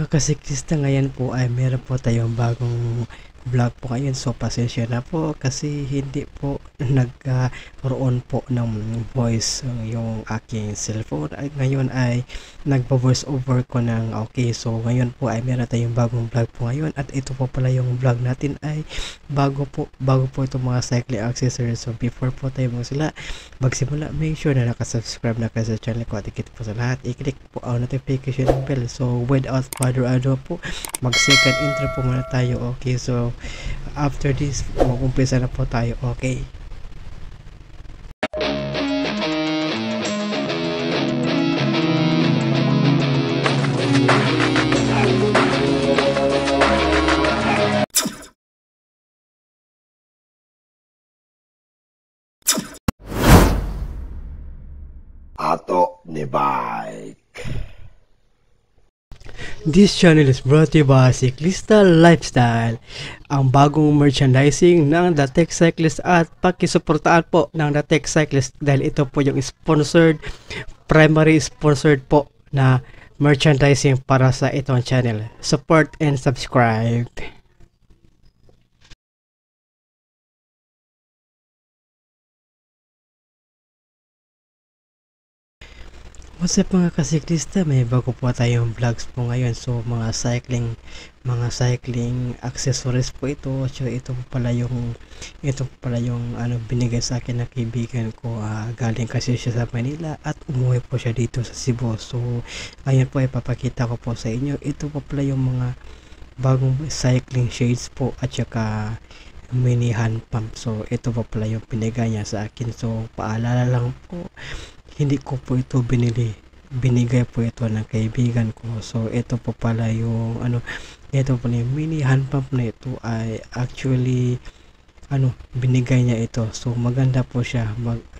Mga kasiklista, ngayon po ay meron po tayong bagong vlog po ngayon. So pasensya na po kasi hindi po nagkaroon po ng voice yung aking cellphone. Ay, ngayon ay nagpa-voice over ko ng okay. So ngayon po ay meron tayong bagong vlog po ngayon. At ito po pala yung vlog natin ay bago po itong mga cycling accessories. So before po tayo magsimula, make sure na nakasubscribe na kayo sa channel ko at ikit po sa lahat. I-click po ang notification bell. So without further ado po, mag-second intro po muna tayo. Okay, so after this, mag-umpisa na po tayo. Okay. Ato ni Bike. This channel is brought to you by Cyclista Lifestyle, ang bagong merchandising ng The Tech Cyclist, at pakisuportaan po ng The Tech Cyclist dahil ito po yung primary sponsored po na merchandising para sa itong channel. Support and subscribe. What's up mga kasiklista, may bago po tayong vlogs po ngayon. So mga cycling accessories po ito. So ito po pala yung binigay sa akin na kaibigan ko. Galing kasi siya sa Manila at umuwi po siya dito sa Cebu. So ngayon po ipapakita ko po sa inyo. Ito po pala yung mga bagong cycling shades po at saka mini hand pump. So ito po pala yung binigay niya sa akin. So paalala lang po, hindi ko po ito binigay po ito ng kaibigan ko. So ito po pala yung ito po yung mini hand pump na ito ay actually binigay niya ito. So maganda po siya.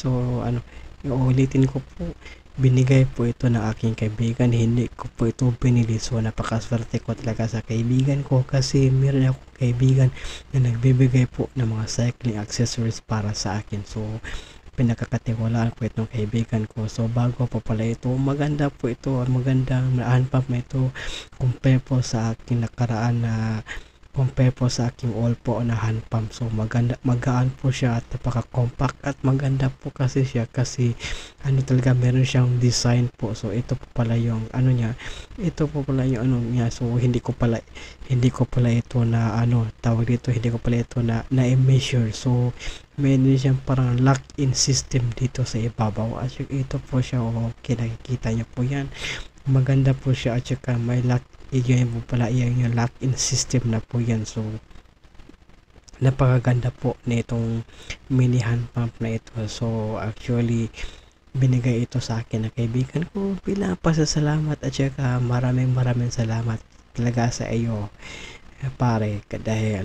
Uulitin ko po, binigay po ito ng aking kaibigan, hindi ko po ito binili. So napakaswerte ko talaga sa kaibigan ko kasi meron akong kaibigan na nagbibigay po ng mga cycling accessories para sa akin. So pinakakatiwalaan ko itong kaibigan ko. So bago po pala ito, maganda po ito, magandang hand pump na ito compare po sa aking nakaraan compare po sa aking all po na hand pump. So magaan po siya at napaka-compact at maganda po kasi siya kasi talaga meron siyang design po. So ito po pala yung niya, ito po pala yung niya. So hindi ko pala ito na tawag dito, hindi ko pala ito na i-measure. So meron siyang parang lock-in system dito sa ibabaw at ito po siya. Okay, nakikita niyo po yan, maganda po siya at saka may yan po pala yung lock-in system na po yan. So napakaganda po na itong mini hand pump na ito. So actually binigay ito sa akin na kaibigan ko bilang pasasalamat at saka maraming salamat talaga sa iyo pare dahil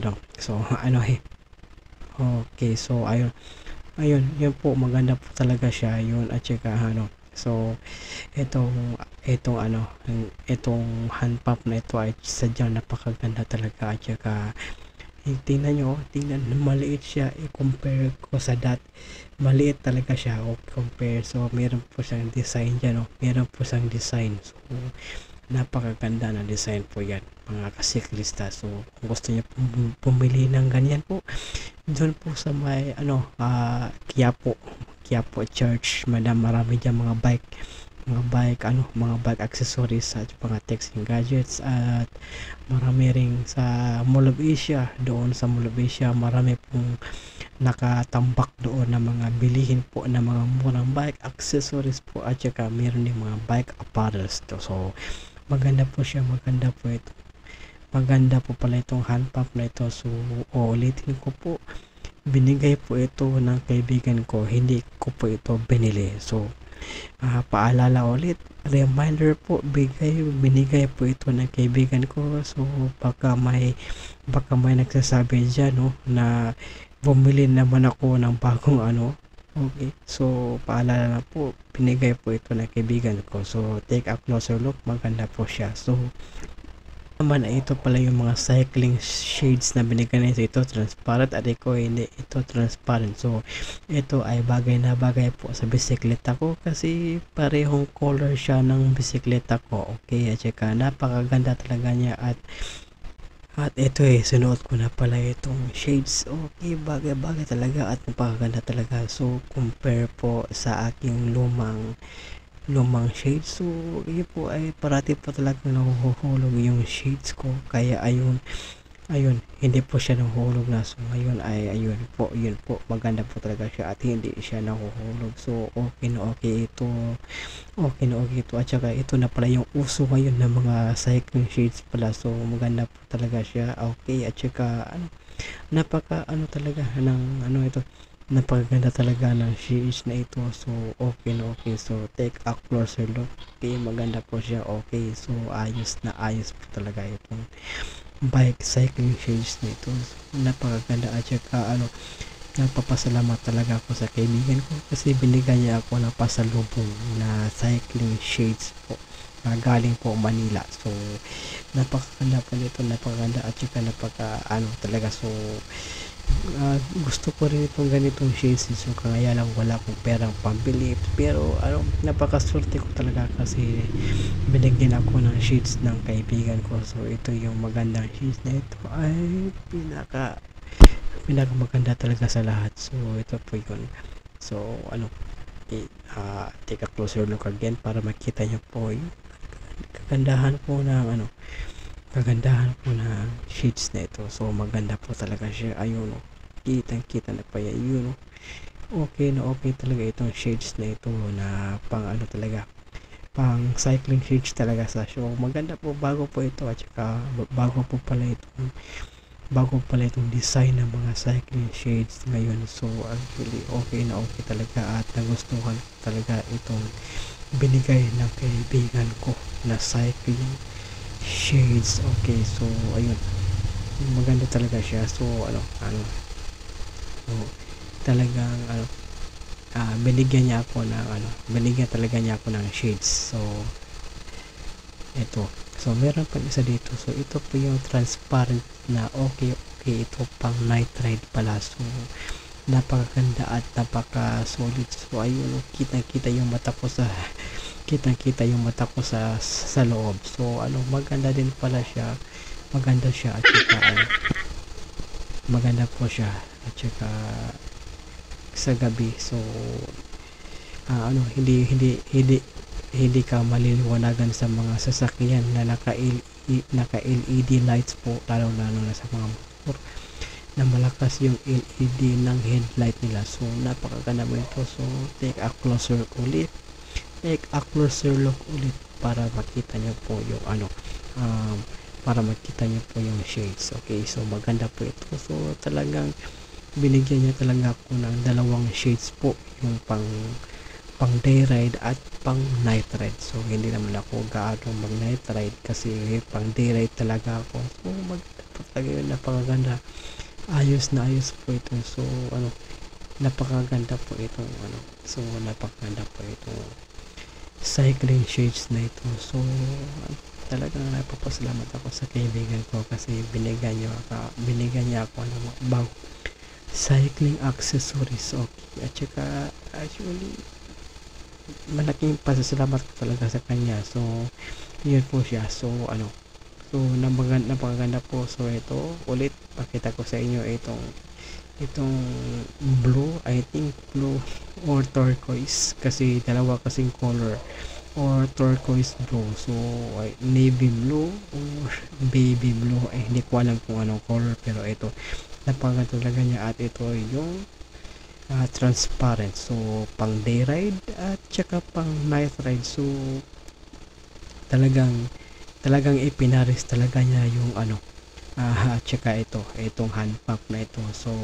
okay. So ayun yun po, maganda po talaga siya yun at saka so itong hand pump na ito ay sadyang napakaganda talaga at saka tingnan maliit siya i-compare ko sa maliit talaga siya compare. So meron po siyang design dyan, meron po siyang design. So napakaganda na design po yan mga kasiklista. So kung gusto niyo pumili ng ganyan po, doon po sa may Quiapo Church, marami dyan mga bike accessories at mga texting gadgets. At marami ring sa Mall of Asia, doon sa Mall of Asia marami pong nakatambak doon na mga bilihin po na mga murang bike accessories po at saka meron din mga bike apparels to. So maganda po siya, maganda po ito, maganda po pala itong hand pump na ito. So ulitin ko po, binigay po ito ng kaibigan ko, hindi ko po ito binili. So paalala ulit, reminder po, binigay po ito ng kaibigan ko. So baka may nagsasabi dyan na bumili naman ako ng bagong okay. So paalala na po, binigay po ito ng kaibigan ko. So take a closer look, maganda po siya. So naman ay ito pala yung mga cycling shades na binigay nito. Ito transparent at hindi ito transparent. So ito ay bagay na bagay po sa bisikleta ko kasi parehong color siya ng bisikleta ko. Okay, at saka napakaganda talaga niya at ito sinuot ko na pala itong shades. Okay, bagay-bagay talaga at napakaganda talaga. So compare po sa aking lumang shades. So yun po ay parati po talagang nahuhulog yung shades ko, kaya ayun hindi po siya nahuhulog na. So ngayon ay yun po maganda po talaga siya at hindi siya nahuhulog. So okay na okay ito, at saka ito na pala yung uso ngayon ng mga cycling shades pala. So maganda po talaga siya. Okay, at saka napaka talaga ng ito, napakaganda talaga ng shades na ito. So okay na okay. So take a closer look. Okay, maganda po siya. Okay, so ayos na ayos po talaga itong bike cycling shades na ito. So, napakaganda at saka nagpapasalamat talaga ako sa kaibigan ko kasi binigyan niya ako ng pasalubong na cycling shades po galing po Manila. So napakaganda po nito, napakaganda at saka talaga. So gusto ko rin itong ganitong shades. So kaya lang wala akong perang pambili, pero napakaswerte ko talaga kasi binigyan ako ng shades ng kaibigan ko. So ito yung magandang shades na ito ay pinaka maganda talaga sa lahat. So ito po yun. So take a closer look again para makita nyo po yung kagandahan po ng shades na ito. So maganda po talaga siya. Ayun kitang kita na pa yan. Okay na okay talaga itong shades na ito na pang talaga, pang cycling shades talaga sa show. Maganda po, bago po ito at saka bago pala itong design ng mga cycling shades ngayon. So actually okay na okay talaga at nagustuhan talaga itong binigay ng kaibigan ko na cycling shades. Okay, so ayun, maganda talaga siya. So so talagang binigyan talaga niya ako ng shades. So ito, so meron pa isa dito. So ito po yung transparent na okay ito pang night ride pala. So napakaganda at napaka solid. So ayun, kitang-kita yung mata ko sa loob. So maganda din pala siya. Maganda siya at saka maganda po siya at saka sa gabi. So hindi ka maliliwanagan sa mga sasakyan na naka LED lights po, lalo na sa mga motor na malakas yung LED ng headlight nila. So napakaganda mo ito. So take a closer look ulit para makita nyo po yung shades. Okay, so maganda po ito. So talagang binigyan niya talaga ako ng dalawang shades po, yung pang day ride at pang night ride. So hindi naman ako gaano mag night ride kasi pang day ride talaga ako. So maganda po talaga yun, napakaganda, ayos na ayos po ito. So napakaganda po itong so napakaganda po itong cycling shades na ito. So talagang napapasalamat ako sa kaibigan ko kasi binigyan niya ako ng bago cycling accessories. Okay, at saka actually malaking pasasalamat ko talaga sa kanya. So yun po siya. So so napakaganda po. So ito ulit pakita ko sa inyo itong blue, I think blue or turquoise kasi dalawa kasing color, or turquoise blue. So navy blue or baby blue, hindi ko alam kung anong color, pero ito napakaganda talaga niya. At ito yung transparent. So pang day ride at saka pang night ride. So talagang ipinaris talaga niya yung at saka itong hand pump na ito. So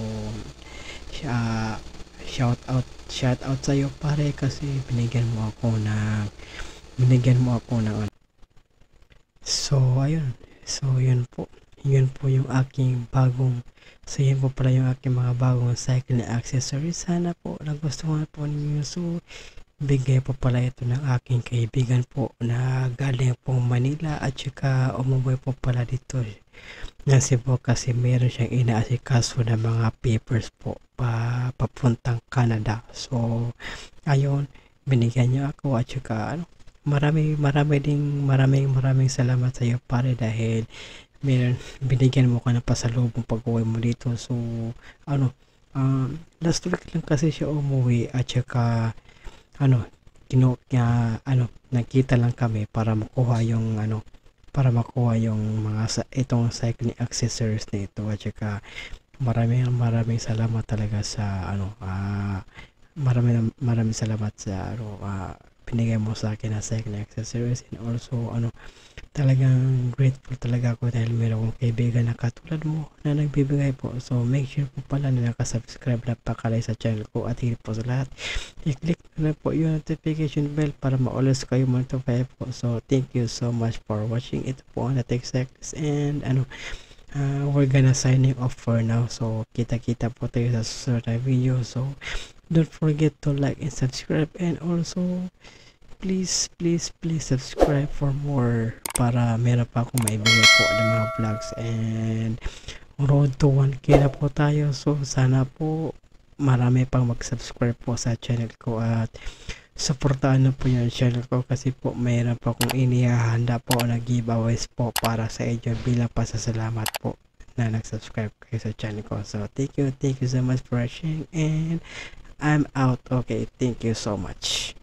shout out sa iyo pare kasi binigyan mo ako ng so ayun. So yun po yung aking bagong yun po pala yung aking mga bagong cycling accessories. Sana po nagustuhan po ninyo. So bigay po pala ito ng aking kaibigan po na galing pong Manila at saka umuwi po pala dito ng Cebu kasi meron siyang inaasikaso ng mga papers po papuntang Canada. So, ayun, binigyan niya ako at saka maraming salamat sa iyo pare dahil binigyan mo ka ng pasalubong pag-uwi mo dito. So, ano, last week lang kasi siya umuwi at saka ano, nakita lang kami para makuha yung itong cycling accessories na ito at saka maraming salamat talaga sa maraming salamat sa binigay mo sa akin na cycling accessories and also talagang grateful talaga ako dahil meron akong kaibigan na katulad mo na nagbibigay po. So make sure po pala na nakasubscribe na pakalay sa channel ko at higit po sa lahat i-click na po yung notification bell para ma-always kayo notify po. So thank you so much for watching. Ito po ang Tech Cyclist and we're gonna signing off for now. So kita-kita po tayo sa susunod na video. So don't forget to like and subscribe and also please subscribe for more para meron pa akong maibigay po ng mga vlogs and road to 1K na po tayo. So sana po marami pang mag-subscribe po sa channel ko at supportahan na po yung channel ko kasi po mayroon pa akong inihahanda po na giveaways po para sa inyo bilang pasasalamat po na nag-subscribe kayo sa channel ko. So thank you so much for watching and I'm out. Okay, thank you so much.